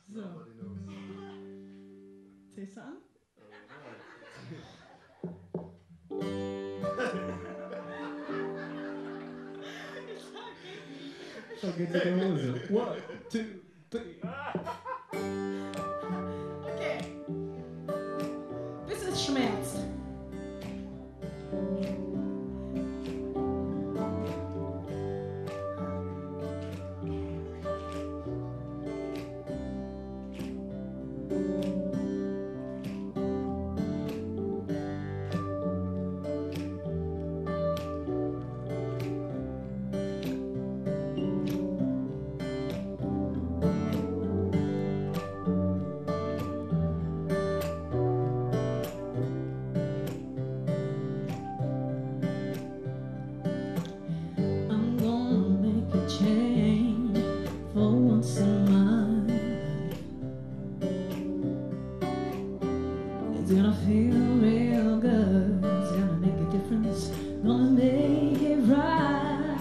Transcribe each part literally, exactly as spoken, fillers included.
So, Nobody knows. say something? Okay, take a music. One, two, three. Okay. This is Schmerz. Once in my life, it's gonna feel real good. It's gonna make a difference. Gonna make it right.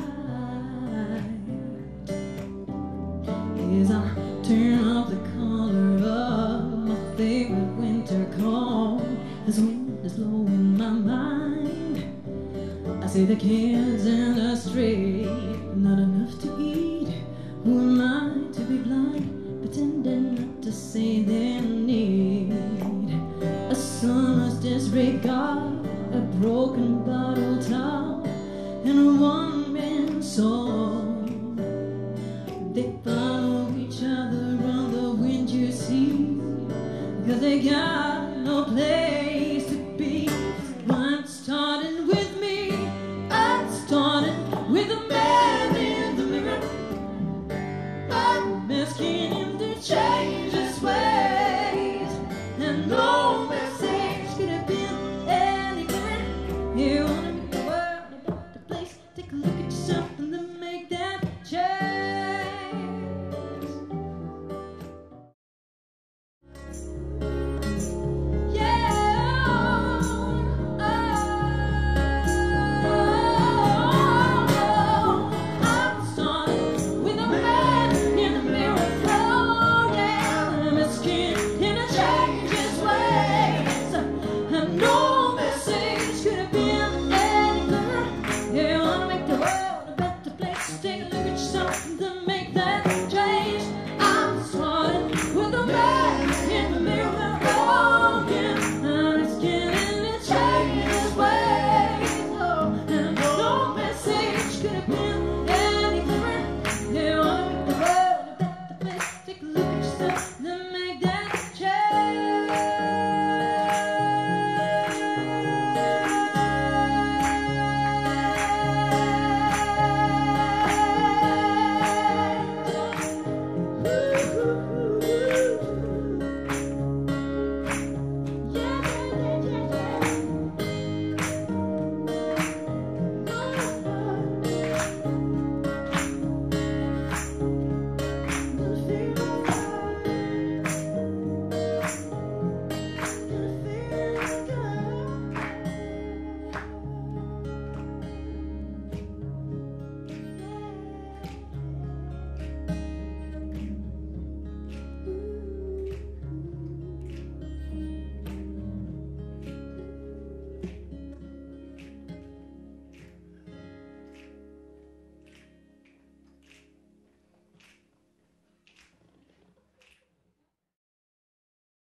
As I turn up the color of my favorite winter coat, this wind is blowing my mind. I see the kids in the street, not enough to eat. Who am I to be blind, pretending not to see their need? A summer's disregard, a broken bottle top, and a one-man song. They follow each other on the wind, you see, 'cause they got no place.